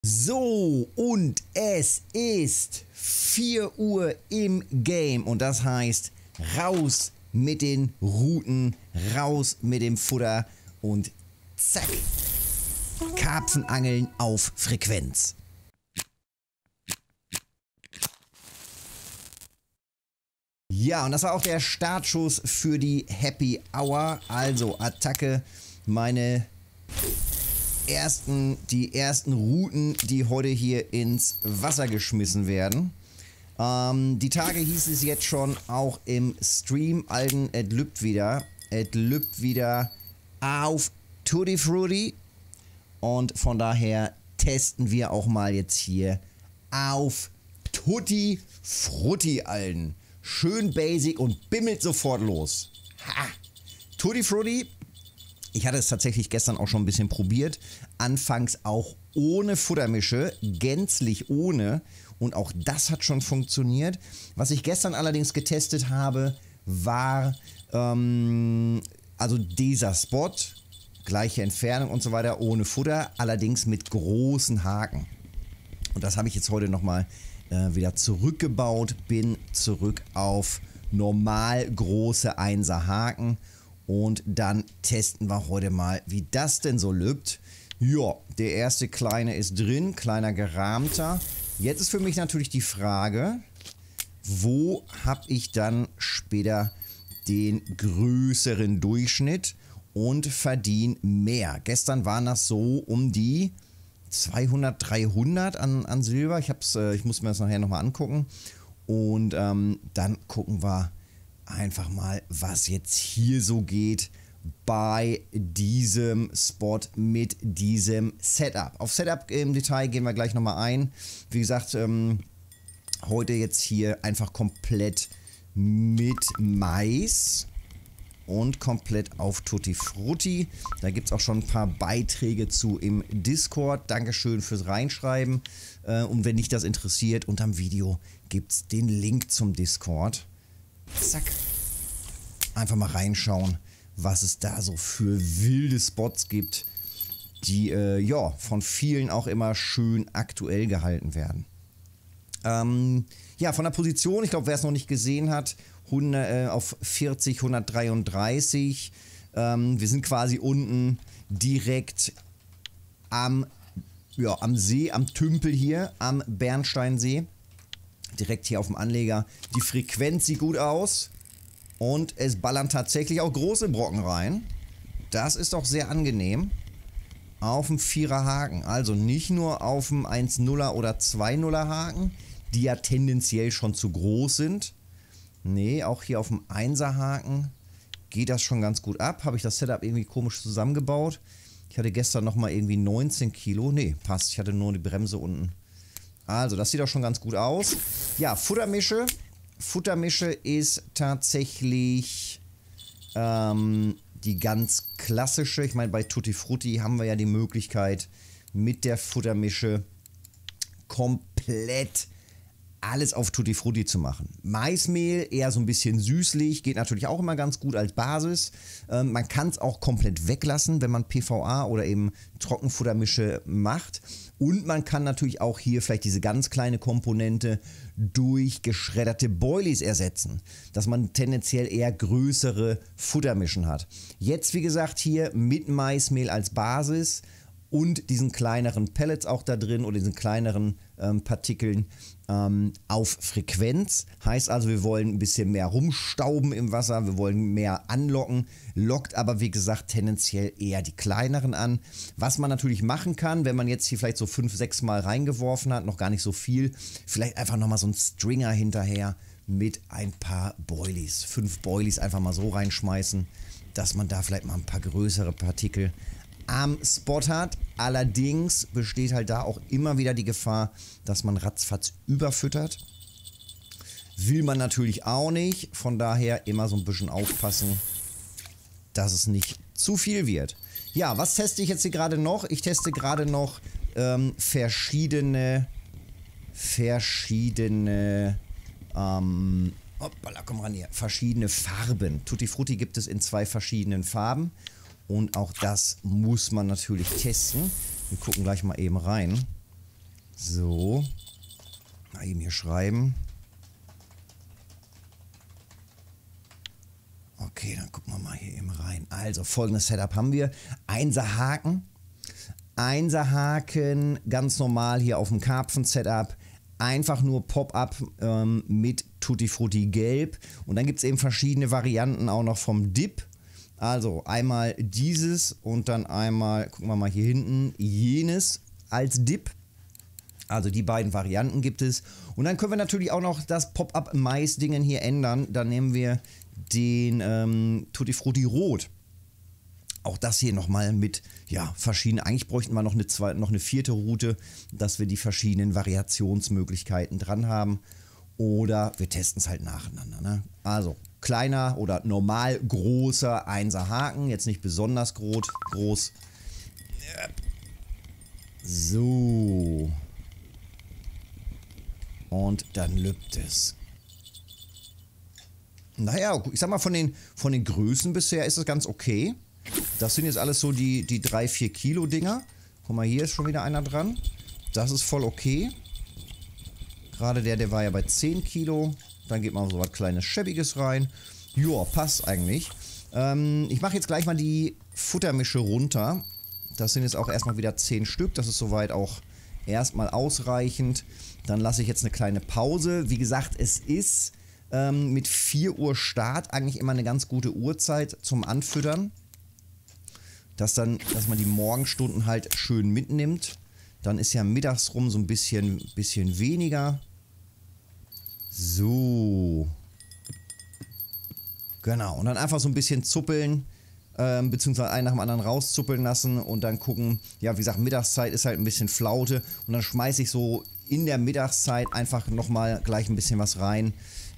So, und es ist 4 Uhr im Game und das heißt, raus mit den Routen, raus mit dem Futter und zack, Karpfenangeln auf Frequenz. Ja, und das war auch der Startschuss für die Happy Hour, also Attacke, die ersten Routen, die heute hier ins Wasser geschmissen werden. Die Tage hieß es jetzt schon auch im Stream, Alten, es lübt wieder auf Tutti Frutti. Und von daher testen wir auch mal jetzt hier auf Tutti Frutti, Alten. Schön basic und bimmelt sofort los. Ha! Tutti Frutti. Ich hatte es tatsächlich gestern auch schon ein bisschen probiert. Anfangs auch ohne Futtermische, gänzlich ohne. Und auch das hat schon funktioniert. Was ich gestern allerdings getestet habe, war also dieser Spot, gleiche Entfernung und so weiter, ohne Futter, allerdings mit großen Haken. Und das habe ich jetzt heute nochmal wieder zurückgebaut, bin zurück auf normal große 1er Haken. Und dann testen wir heute mal, wie das denn so lübt. Ja, der erste kleine ist drin, kleiner gerahmter. Jetzt ist für mich natürlich die Frage, wo habe ich dann später den größeren Durchschnitt und verdiene mehr. Gestern waren das so um die 200, 300 an Silber. Ich muss mir das nachher nochmal angucken. Und dann gucken wir einfach mal, was jetzt hier so geht bei diesem Spot mit diesem Setup. Auf Setup im Detail gehen wir gleich nochmal ein. Wie gesagt, heute jetzt hier einfach komplett mit Mais und komplett auf Tutti Frutti. Da gibt es auch schon ein paar Beiträge zu im Discord. Dankeschön fürs Reinschreiben. Und wenn dich das interessiert, unterm Video gibt es den Link zum Discord. Zack. Einfach mal reinschauen, was es da so für wilde Spots gibt, die ja, von vielen auch immer schön aktuell gehalten werden. Ja, von der Position, ich glaube, wer es noch nicht gesehen hat, auf 40, 133. Wir sind quasi unten direkt am See, am Tümpel hier, am Bernsteinsee. Direkt hier auf dem Anleger. Die Frequenz sieht gut aus. Und es ballern tatsächlich auch große Brocken rein. Das ist doch sehr angenehm. Auf dem 4er Haken. Also nicht nur auf dem 1-0er oder 2-0er Haken, die ja tendenziell schon zu groß sind. Nee, auch hier auf dem 1er Haken geht das schon ganz gut ab. Habe ich das Setup irgendwie komisch zusammengebaut. Ich hatte gestern nochmal irgendwie 19 Kilo. Nee, passt. Ich hatte nur die Bremse unten. Also, das sieht auch schon ganz gut aus. Ja, Futtermische. Futtermische ist tatsächlich die ganz klassische. Ich meine, bei Tutti Frutti haben wir ja die Möglichkeit, mit der Futtermische komplett alles auf Tutti Frutti zu machen. Maismehl eher so ein bisschen süßlich, geht natürlich auch immer ganz gut als Basis. Man kann es auch komplett weglassen, wenn man PVA oder eben Trockenfuttermische macht. Und man kann natürlich auch hier vielleicht diese ganz kleine Komponente durch geschredderte Boilies ersetzen, dass man tendenziell eher größere Futtermischen hat. Jetzt wie gesagt hier mit Maismehl als Basis und diesen kleineren Pellets auch da drin oder diesen kleineren Partikeln auf Frequenz. Heißt also, wir wollen ein bisschen mehr rumstauben im Wasser, wir wollen mehr anlocken, lockt aber wie gesagt tendenziell eher die kleineren an. Was man natürlich machen kann, wenn man jetzt hier vielleicht so 5, 6 Mal reingeworfen hat, noch gar nicht so viel, vielleicht einfach nochmal so einen Stringer hinterher mit ein paar Boilies. 5 Boilies einfach mal so reinschmeißen, dass man da vielleicht mal ein paar größere Partikel am Spot hat. Allerdings besteht halt da auch immer wieder die Gefahr, dass man ratzfatz überfüttert. Will man natürlich auch nicht. Von daher immer so ein bisschen aufpassen, dass es nicht zu viel wird. Ja, was teste ich jetzt hier gerade noch? Ich teste gerade noch verschiedene hoppala, komm ran hier. Verschiedene Farben. Tutti Frutti gibt es in 2 verschiedenen Farben. Und auch das muss man natürlich testen. Wir gucken gleich mal eben rein. So. Mal eben hier schreiben. Okay, dann gucken wir mal hier eben rein. Also, folgendes Setup haben wir. Einserhaken. Einserhaken, ganz normal hier auf dem Karpfen-Setup. Einfach nur Pop-Up mit Tutti Frutti Gelb. Und dann gibt es eben verschiedene Varianten auch noch vom Dip. Also einmal dieses und dann einmal, gucken wir mal hier hinten, jenes als Dip. Also die beiden Varianten gibt es. Und dann können wir natürlich auch noch das Pop-Up-Mais-Dingen hier ändern. Dann nehmen wir den Tutti Frutti Rot. Auch das hier nochmal mit, ja, verschiedenen, eigentlich bräuchten wir noch eine vierte Route, dass wir die verschiedenen Variationsmöglichkeiten dran haben. Oder wir testen es halt nacheinander. Ne? Also kleiner oder normal großer Einserhaken, jetzt nicht besonders groß. So. Und dann lübt es. Naja, ich sag mal, von den Größen bisher ist es ganz okay. Das sind jetzt alles so die 3-4 Kilo Dinger. Guck mal, hier ist schon wieder einer dran. Das ist voll okay. Gerade der war ja bei 10 Kilo. Dann geht mal so was kleines Schäbiges rein. Joa, passt eigentlich. Ich mache jetzt gleich mal die Futtermische runter. Das sind jetzt auch erstmal wieder 10 Stück. Das ist soweit auch erstmal ausreichend. Dann lasse ich jetzt eine kleine Pause. Wie gesagt, es ist mit 4 Uhr Start eigentlich immer eine ganz gute Uhrzeit zum Anfüttern. Dass man die Morgenstunden halt schön mitnimmt. Dann ist ja mittags rum so ein bisschen weniger. So. Genau. Und dann einfach so ein bisschen zuppeln. Beziehungsweise einen nach dem anderen rauszuppeln lassen. Und dann gucken, ja, wie gesagt, Mittagszeit ist halt ein bisschen Flaute. Und dann schmeiße ich so in der Mittagszeit einfach nochmal gleich ein bisschen was rein.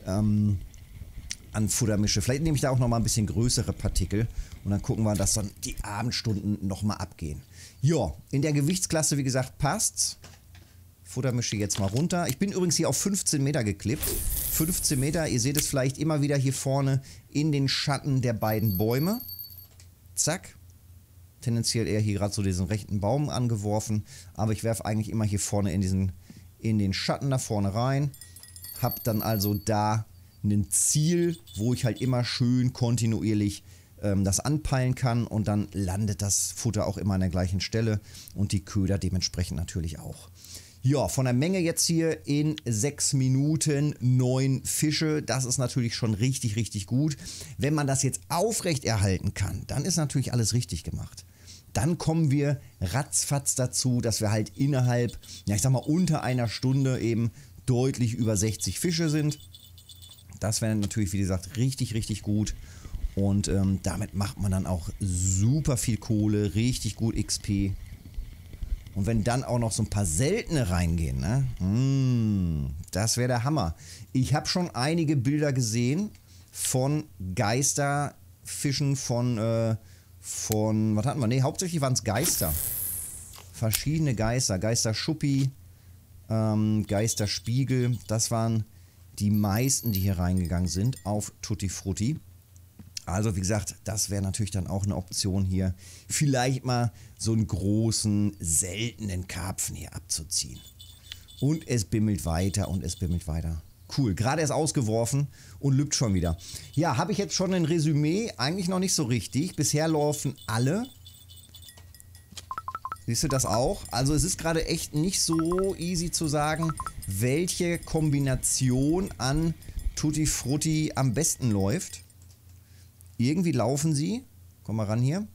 An Futtermische. Vielleicht nehme ich da auch nochmal ein bisschen größere Partikel. Und dann gucken wir, dass dann die Abendstunden nochmal abgehen. Ja, in der Gewichtsklasse, wie gesagt, passt's. Futtermische jetzt mal runter. Ich bin übrigens hier auf 15 Meter geklippt. 15 Meter, ihr seht es vielleicht immer wieder hier vorne in den Schatten der beiden Bäume. Zack. Tendenziell eher hier gerade so diesen rechten Baum angeworfen. Aber ich werfe eigentlich immer hier vorne in den Schatten da vorne rein. Hab dann also da ein Ziel, wo ich halt immer schön kontinuierlich das anpeilen kann und dann landet das Futter auch immer an der gleichen Stelle und die Köder dementsprechend natürlich auch. Ja, von der Menge jetzt hier in 6 Minuten 9 Fische, das ist natürlich schon richtig, richtig gut. Wenn man das jetzt aufrecht erhalten kann, dann ist natürlich alles richtig gemacht. Dann kommen wir ratzfatz dazu, dass wir halt innerhalb, ja ich sag mal unter einer Stunde eben deutlich über 60 Fische sind. Das wäre natürlich, wie gesagt, richtig, richtig gut. Und damit macht man dann auch super viel Kohle, richtig gut XP. Und wenn dann auch noch so ein paar seltene reingehen, ne? Das wäre der Hammer. Ich habe schon einige Bilder gesehen von Geisterfischen, was hatten wir? Ne, hauptsächlich waren es Geister. Verschiedene Geister. Geisterschuppi, Geisterspiegel. Das waren die meisten, die hier reingegangen sind auf Tutti Frutti. Also wie gesagt, das wäre natürlich dann auch eine Option hier, vielleicht mal so einen großen, seltenen Karpfen hier abzuziehen. Und es bimmelt weiter und es bimmelt weiter. Cool, gerade erst ausgeworfen und lübt schon wieder. Ja, habe ich jetzt schon ein Resümee? Eigentlich noch nicht so richtig. Bisher laufen alle. Siehst du das auch? Also es ist gerade echt nicht so easy zu sagen, welche Kombination an Tutti Frutti am besten läuft. Irgendwie laufen sie. Komm mal ran hier.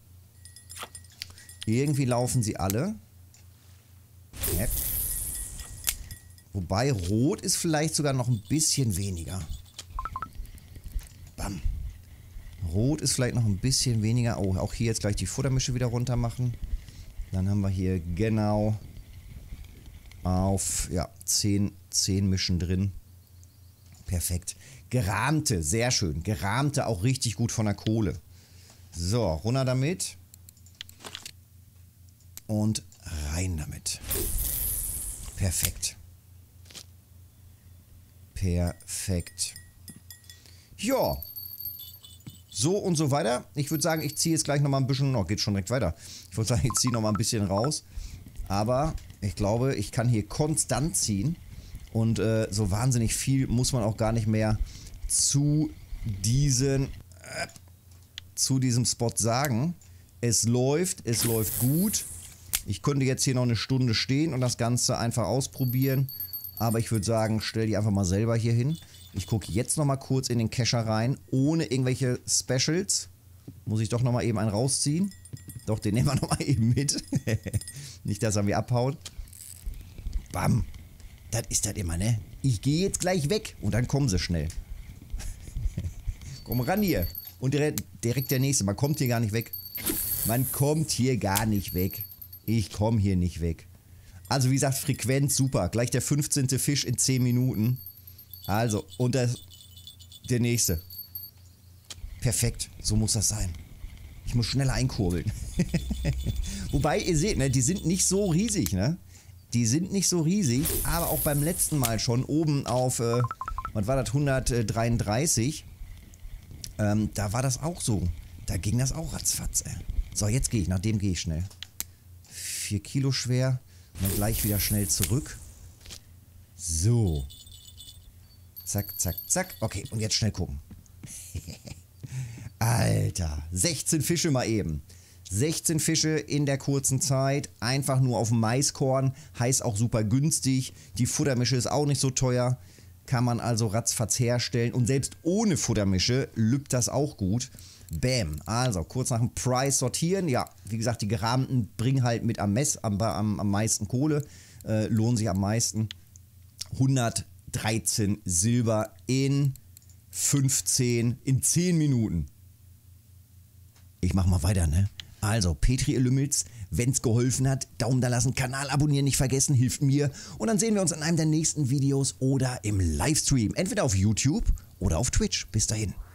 Irgendwie laufen sie alle. Ja. Wobei Rot ist vielleicht sogar noch ein bisschen weniger. Bam. Rot ist vielleicht noch ein bisschen weniger. Oh, auch hier jetzt gleich die Futtermische wieder runter machen. Dann haben wir hier genau auf ja, 10 Mischen drin. Perfekt. Gerahmte, sehr schön. Gerahmte auch richtig gut von der Kohle. So, runter damit. Und rein damit. Perfekt. Perfekt. Ja. So und so weiter. Ich würde sagen, ich ziehe jetzt gleich nochmal ein bisschen. Oh, geht schon direkt weiter. Ich würde sagen, ich ziehe nochmal ein bisschen raus. Aber Ich glaube, ich kann hier konstant ziehen. Und so wahnsinnig viel muss man auch gar nicht mehr zu diesem Spot sagen. Es läuft gut. Ich könnte jetzt hier noch eine Stunde stehen und das Ganze einfach ausprobieren. Aber ich würde sagen, stell die einfach mal selber hier hin. Ich gucke jetzt noch mal kurz in den Kescher rein, ohne irgendwelche Specials. Muss ich doch noch mal eben einen rausziehen. Doch, den nehmen wir noch mal eben mit. Nicht, dass er mir abhaut. Bam. Das ist das immer, ne? Ich gehe jetzt gleich weg und dann kommen sie schnell. Komm ran hier. Und direkt der nächste. Man kommt hier gar nicht weg. Man kommt hier gar nicht weg. Ich komme hier nicht weg. Also wie gesagt, Frequenz super. Gleich der 15. Fisch in 10 Minuten. Also, und der nächste. Perfekt, so muss das sein. Ich muss schneller einkurbeln. Wobei, ihr seht, ne, die sind nicht so riesig, ne? Die sind nicht so riesig, aber auch beim letzten Mal schon oben auf, was war das, 133. Da war das auch so. Da ging das auch ratzfatz, ey. So, jetzt gehe ich, nach dem gehe ich schnell. 4 Kilo schwer. Und dann gleich wieder schnell zurück. So. Zack, zack, zack. Okay, und jetzt schnell gucken. Alter, 16 Fische mal eben. 16 Fische in der kurzen Zeit. Einfach nur auf dem Maiskorn. Heißt auch super günstig. Die Futtermische ist auch nicht so teuer. Kann man also ratzfatz herstellen. Und selbst ohne Futtermische lübt das auch gut. Bam. Also, kurz nach dem Preis sortieren. Ja, wie gesagt, die gerahmten bringen halt mit am meisten Kohle. Lohnen sich am meisten. 113 Silber in 10 Minuten. Ich mach mal weiter, ne? Also, Petri, ihr Lümmels, wenn's geholfen hat, Daumen da lassen, Kanal abonnieren nicht vergessen, hilft mir. Und dann sehen wir uns in einem der nächsten Videos oder im Livestream. Entweder auf YouTube oder auf Twitch. Bis dahin.